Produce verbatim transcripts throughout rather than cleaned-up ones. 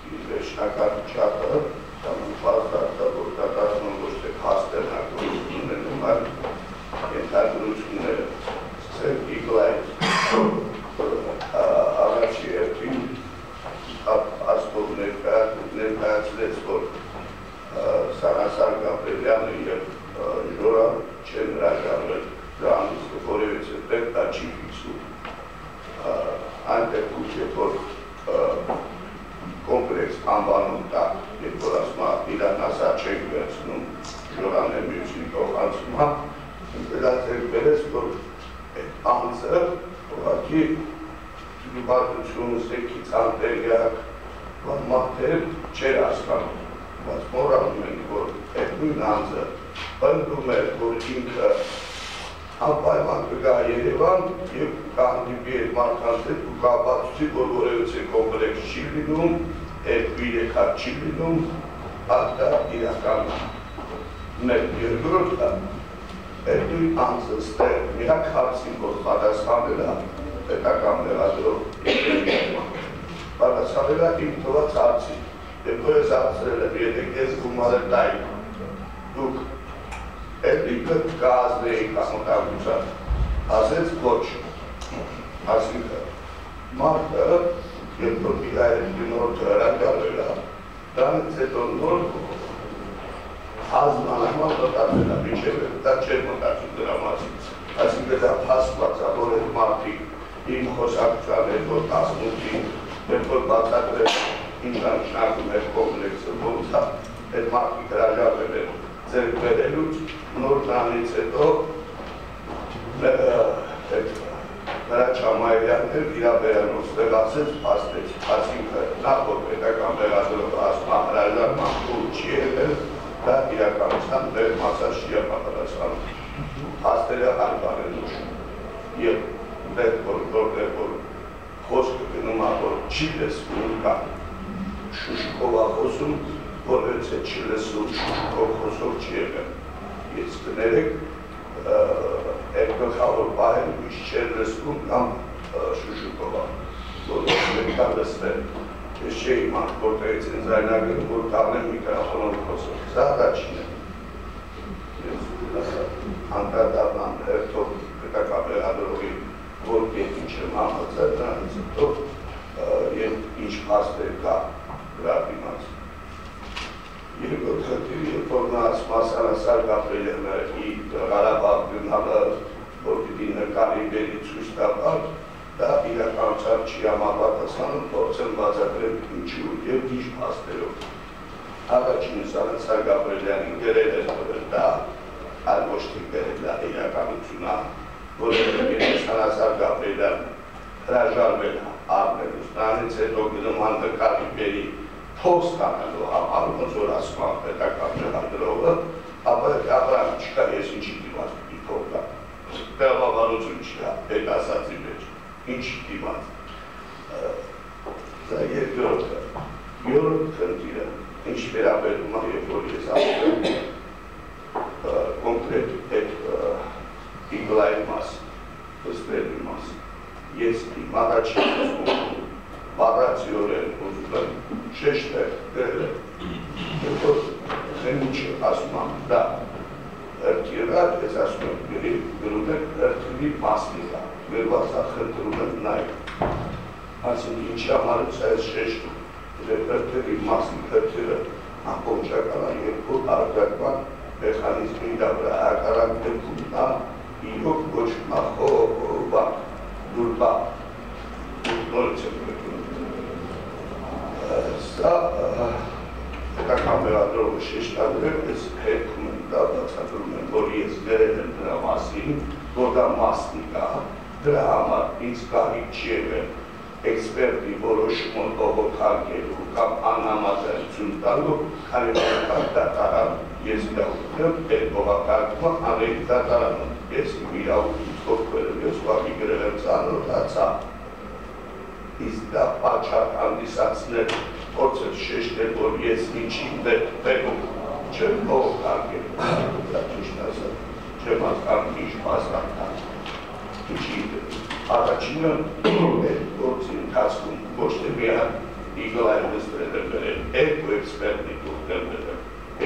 վերջնական չափը պաստարտը, որ կատարվում ոչ թե փաստերնակություններ են, այլ ենթադրությունները սկսել Իգլայից առաջի երթին աստով ներկայացրեց, որ Սանասար Գաբրելյանը և Ժորա չեն հրաժարվել դրանից որևիցե տեղ դա չի ֆիքսում։ Այնտեղ ուղղ երբ որ կոմպլեքս անվանում տա, երբ որ ասում է իրան ասա չենք վերցնում Ժորանն է մյուսին փոխանցում, դրացել բերես, որ այդ անձը ուղղակի բարդություն սեքից անտեղյակ մահթեր չեր հասկանում, բայց մոռանում ենք, որ այդ նույն անձը պնդում էր, որ ինքը անպայման կգա Երևան և կհանդիպի այդ մարդկանց հետ ու կապացուցի, որ որևիցե կոմպլեքս չի լինում, այդ երեքար չի լինում, դա իրականն է։ Մեր երկրորդը այդ նույն անձը ստեղ միակ հարցին, որ պատասխանել է պետական մեղադրով պատասխանել է իմ թված հարցին, և որ ես հարցրել եմ, եթե կեզ գումարը տային, դուք այդ լիքը կազդեիք ամոտագուցան, ասեց ոչ, ասինքը, մարդը, երբ որ իրայրի նորդ հրակարվել է, դրանից հետո նոր ազմանաման մտածել է, միջև դա չէր մտածում դրա մասին, ասինքը դա փաստված է, որ այդ մարդիկ իմ խոսակցության հետ որ տասնութին, երբ որ բացատրել ինչ անշնակում էր կոմպլեքսը, ոնց է, այդ մարդիկ հրաժարվել են ձեր բերելուց, նոր դրանից հետո Հրաչամայրյանն էր իրաբերանով ստեղացեց փաստեց, ասինքը նախ որ պետական մեղադրով ասма հրաժարման փուլ չի եղել, դա իրականության մեր մասած չի պատասխանում։ Փաստերը անվան են նշում։ Եվ դեռ որ որտեղ որ խոսքը գնում է, որ չի լսվում կամ շուշկով է խոսում, որևէ չի լսում, շուշկով խոսող չի եղել։ Ես կներեք այդ գլխավոր պահերը միշտ չէր լսվում կամ շուշկով է, որ պետք է լսվել։ Ես չէի իմանալ, որտեղից են ձայնագրում, որ տանեմ միկրոֆոնով խոսող։ Սա դա չի է։ Ես անդրադառնամ հերթով պետական մեղադրողի որ ինչ եմ համաձայն դրանից հետո և ինչ փաստեր կա դրա դիմաց։ Երկրորդ խնդիրը, երբ որ նա ասում է Սանասար Գաբրելյանը Ղարաբաղ գնալը, որ պիտի նկարի բերի ցույց տա, դա իրականության չի համապատասխանում, փորձեմ բացատրել ինչու և ինչ փաստերով։ Առաջինը Սանասար Գաբրելյանին գրել էր, որ դա այլ ոչ թե գրել է իրականություն է, որովհետև Սանասար Գաբրելյանը հրաժարվել է առնելուց, նրանից հետո գնում նկարի բերի փող ստանալու համար, ոնց որ ասում է պետական մեղադրողը, ապա ապրանք չկա, ես ինչի դիմաց պիտի փող տամ։ Տեղաբանություն չկա այդ ասածի մեջ, ինչի դիմաց։ Դա երկրորդը։ Երրորդ խնդիրը, ինչ վերաբերում է, երբ որ ես ասում եմ կոնկրետ այդ Իգլայի մասին, ըստերի մասին, ես իմ առաջին խոսքում բառացիորեն ուզում եմ շեշտել գրել եմ, երբ որ խենիչը ասում եմ դա հրթիռա, ես ասում եմ գրում եմ հրթիռի մասնիկա, գրված է խնդրում եմ նայել, ասում ինչի համար ես շեշտում, հրթիռի մասնիկ հրթիռը ամբողջական է երկու արտակման մեխանիզմի դա վրա հակառակ դեպքում նա իրոք ոչ մախովա դուրբա նորից եմ գրում։ Սա պետական մեղադրողը շեշտադրել, ես հետքում եմ դա բացատրում եմ, որ ես գրել եմ դրա մասին, որ դա մասնիկ է, դրա համար ինձ կարիք չի եղել էքսպերտի որոշումը բողոքարկելու կամ անհամաձայնություն տալու, քանի որ դատարան ես իրավունք եմ այդ բողոքարկումը անել դատարանում, ես իմ իրավունքից կողքվել ես ուղղակի գրել եմ ծանոթացա, իսկ դա պատճառ հանդիսացնել, փորձել շեշտել, որ ես ինչի տեղում չեմ բողոքարկել, դա ճիշտ ասած, չեմ հասկանում ինչ փաստարկան, ինչի առաջինը այդ գործի ընթացքում ոչ թե միայն Իգլայը նստել է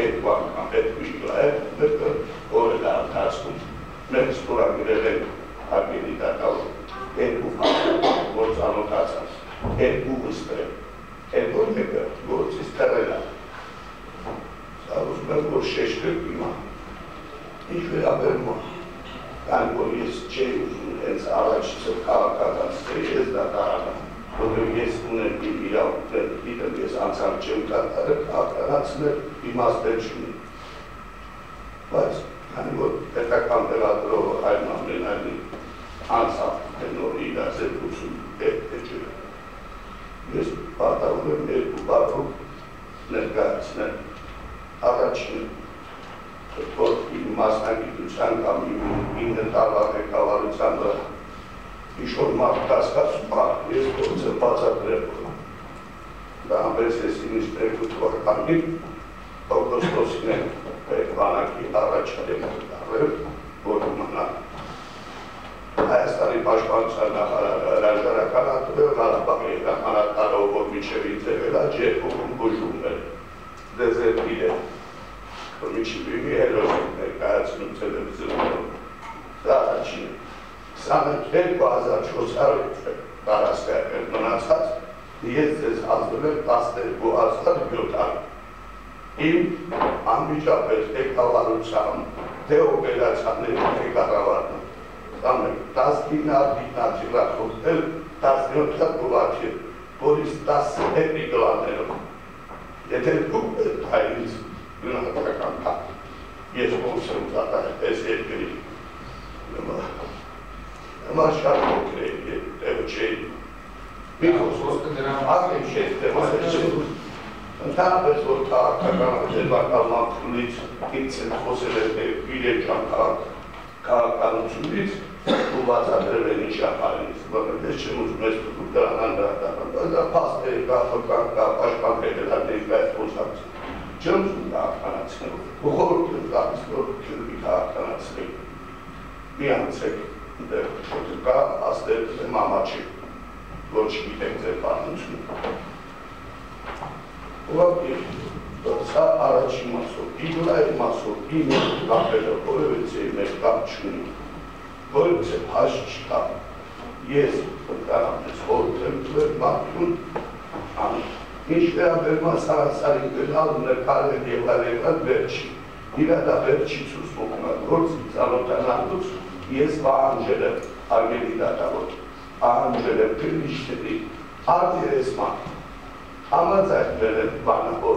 երկու անգամ հետ միշտը մեկը օրը դարձում մենք ստորագրել ենք հագերի դատավոր երկու հատ որ ծանոթացած երկու վստեղ երկու մեկը գործից թռել է սա ուզում եմ որ շեշտել հիմա ինչ վերաբերում է կան որ ես չէի ուզում հենց առաջիցը քաղաքականացնել ես դատարանը որովհետև ես ունեմ իմ իրավունքներ, գիտեմ ես անցանք չեմ կատարել, քաղաքականացնել իմաստներ չունի։ Բայց քանի որ պետական տեղադրողը այնուամենայնիվ անցավ նոր իրազեկություն պետք է չէ։ Ես պատահում եմ երկու բառով ներկայացնել առաջինը, որ իմ մասնագիտության կամ ինը տարվա ղեկավարության վրա ինչ-որ մարդ կասկածում է, ես գործ եմ բացատրել։ Դա ամենից ես ինստերկու թվականին օգոստոսին եմ բանակի առաջադեմ դարել, որ ումանա Հայաստանի պաշտպանության նախարարը հրաժարական ատվել Ղարաբաղի հրամանատարով, որ մինչև ինձ էլ աջերքում բուժում էր, դեզերտիր է, որ մինչև իմի հելոսիկ ներկայացնում տելևիզիոնում, դա առաջին է։ երկու հազար չորս հարյուր տարածքը մնացած, ես ձեզ ազդել եմ տասներկու հազար յոթ հարյուր։ Իմ անմիջապես ղեկավարությամբ թե օպերացիաների ղեկավարն տասնինը դիտնաճիռախորդել տասնյոթը գովաչել, որից տասնհետի գլաններով։ Եթե դուք պետք է ինձ գնահատական կա, ես ոնց եմ կատարել այս երկրի։ Հիմա շատ փոքր է, տեղը չէի։ Մի խոսքը ակեմ չէ, տեղը չէ։ Ընդհանրապես որ քաղաքականության փուլից ինձ են խոսել է իրեն ջան քաղաքականությունից ու բացատրել են ինչ ապարենից, որովհետև ես չեմ ուզում ես դուք դրան անդրադառնալ, բայց դա փաստեր կա, խորհրդան կա, պաշտպան հետևանքների կայք խոսակցություն։ Չեմ ուզում քաղաքականացնել, ու խորհուրդ եմ տալիս, որ քյուրի քաղաքականացնել։ Մի անցեք դեռ կա աստեր եմ ամաչի, որ չգիտենք ձեր պատմությունը։ Ուղղակի սա առաջին մասով, իմ լայր մասով, իմ կապելը որևէ մեր կապ չունի, որևէ հաշ չկա, ես ընդհանրապես խորհուրդ եմ տվել մարդուն անի։ Ինչ վերաբերում է Սարասարի գնալ նկարել եւ արևալ վերջի, իրա դա վերջից ուսմունքն է, գործի ծանոթանալուց ես պահանջել եմ արգելի դատավոր, պահանջել եմ քրնիշների, արտերեսման, համաձայնվել եմ բանավոր,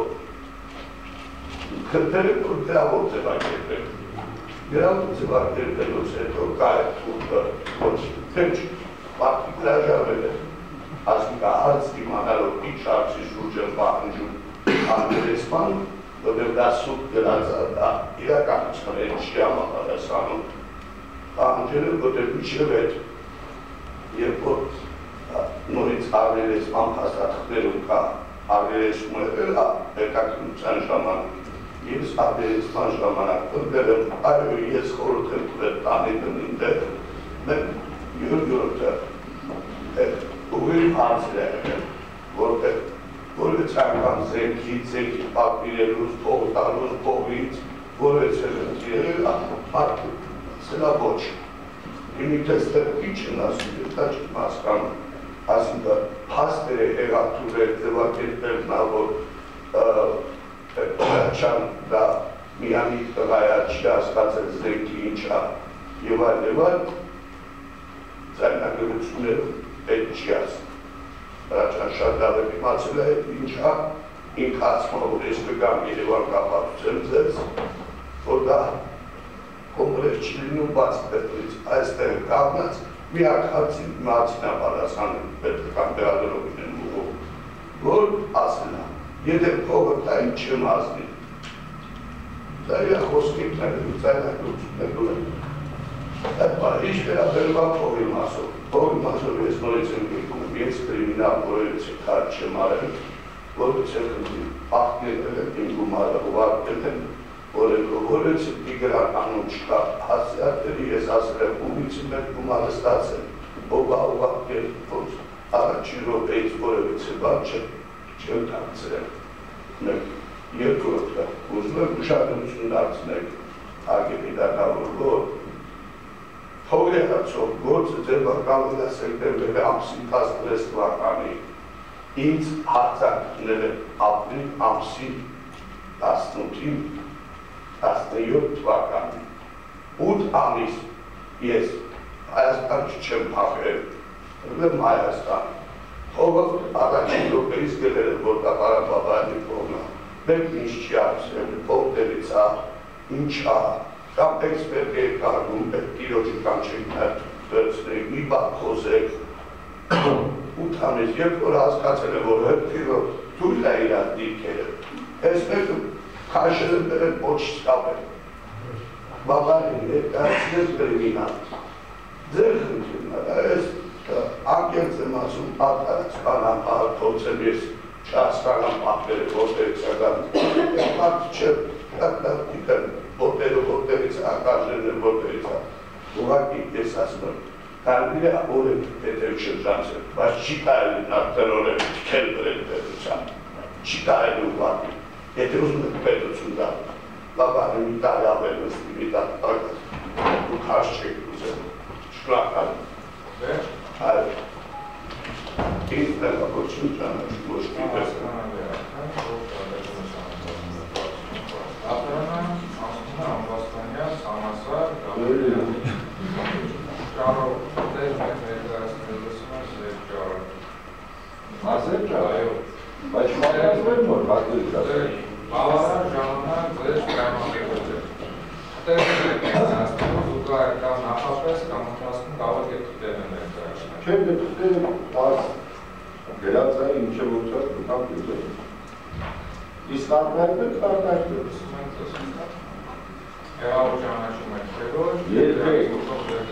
քրտել եմ, որ գրավոր ձևակերպել, գրավոր ձևակերպելուց հետո կա է թուրքը, որ թեջ մարդիկ հրաժարվել է, ասիկա հարց իմանալով ինչ հարցի շուրջ եմ պահանջում արտերեսման, որտեղ դա սուտ գրած դա իրականություն է չի համապատասխանում, պահանջել եմ, որտեղ մինչև այդ, երբ որ նորից արտերեսման փաստաթղթերում կա արտերեսում եղել պետականության ժամանակ, ես արտերեսման ժամանակ ընտրել եմ, այո ես խորհուրդ եմ տվել տանի տնին տեղ, մենք յոթ-յոթը ուղիղ հարցեր եղել, որտեղ որևէ անգամ զենքի, զենքի պատվիրելուց, փող տալուց, փողից, որևէ եղել մարդու, սրա ոչ։ Իմի տեստեր ինչ են ասում, դա չեմ հասկանում, ասիկա փաստեր է եղատուրել, ձևակերպել նա, որ չան դա միանի տղայա չի հասկացել զենքի ինչա և այլ և այլ ձայնագրություններով պետք չի ասում։ Հրաչան շատ լավ եմ իմացել է ինչա ինք ասում որ ես կգամ Երևան կապացուցեմ ձեզ, որ դա կոնգրես չի լինում բաց պետրից, այստեղ կաղնած միակ հարցին մացին ապարասանում պետական տեղադրողին են ուղով, որ ասել է, եթե փողը տային չեմ ազնի, դա իրա խոսքիք ներելու ձայնագրություններ ունեն։ Այդ ինչ վերաբերում է փողի մասով, փողի մասով ես նորից եմ գիտում, ես կրիմինալ որևէ քար չեմ արել, որովհետև խնդրի աղբներել եմ իմ գումարը ուղարկել եմ, որևէ տիգրան անուն չկա, հասցեատերի ես ասել եմ ումից մեր գումարը ստացել, ով բա ուղարկել, ոնց առաջին րոպեից որևէ բան չեմ դարձրել։ երկրորդը ուզում եմ ուշադրություն դարձնել ագետի դատավորվոր փողերացող գործը ձերբակալվել է սեպտեմբերի ամսի տասնվեց թվականի ինձ հարձակվել է ապրիլ ամսի տասնութին տասնյոթ թվականին ութ ամիս ես Հայաստան չեմ փախել եմ Հայաստան հողը առաջին րոպեից գրել եմ որ դա Ղարաբաղի կողմն է մենք ինչ չի ասել փողերից է ինչ է կամ էքսպերտ երկարում տիրոջի կանչեք վերցնեք մի բան խոսեք ութ ամիս երբ որ հասկացել եմ որ հետքիրը թույլ է իրար դիրքերը ես մեկը քաշել եմ բերել պոչից կապել բաբարին երկարացնել կրիմինալ ձեր խնդիրն է ես անկեղծ եմ ասում պատասխանամ փորձեմ ես չհասկանամ պատվերը որտեղից է գալիս ես մարդ չեմ դիտեմ որտեղը որտեղից է ակաժներն են որտեղից է ուղղակի ես ասում եմ կարելի է օրենք պետել շրջանցել բայց չի կարելի նարդերորեն թքել բրել պետության չի կարելի ուղղակի եթե ուզում եք պետություն դա բաբանը մի տարի ավել նստի մի տարի տակած ու քաշ չեք ուզել շնորհակալ այո ինձ տեղավորություն ճանաչում ոչ մի պես Մասեր ճարը, բայց մատազվեր մոր հատույց ասել։ Բավարար ժամանակ ձեր շրամատեղոց է։ Տեղել եք ասնում, զուգահեռ կամ նախապես կամ ընթացքում կարող եք դիտել են ներկայացնել։ Չեմ դիտել այս գրածը ինչ է ոչած կամ դիտել։ Իսկ արտարկը արտարկը։ Հեղավոր ճանաչում եք, թե ոչ, երբեք